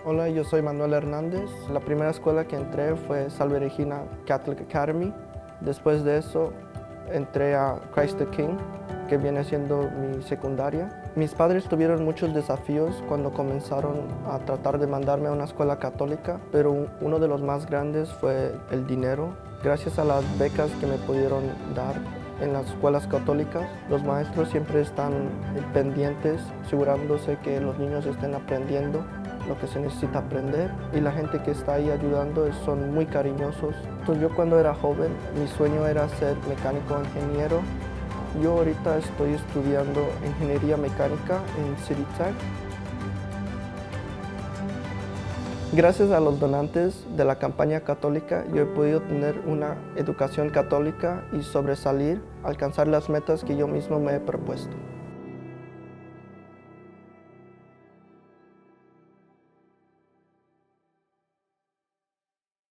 Hola, yo soy Manuel Hernández. La primera escuela que entré fue Salve Regina Catholic Academy. Después de eso entré a Christ the King, que viene siendo mi secundaria. Mis padres tuvieron muchos desafíos cuando comenzaron a tratar de mandarme a una escuela católica, pero uno de los más grandes fue el dinero. Gracias a las becas que me pudieron dar en las escuelas católicas, los maestros siempre están pendientes, asegurándose que los niños estén aprendiendo lo que se necesita aprender, y la gente que está ahí ayudando son muy cariñosos. Entonces, yo cuando era joven, mi sueño era ser mecánico o ingeniero. Yo ahorita estoy estudiando ingeniería mecánica en City Tech. Gracias a los donantes de la campaña católica, yo he podido tener una educación católica y sobresalir, alcanzar las metas que yo mismo me he propuesto.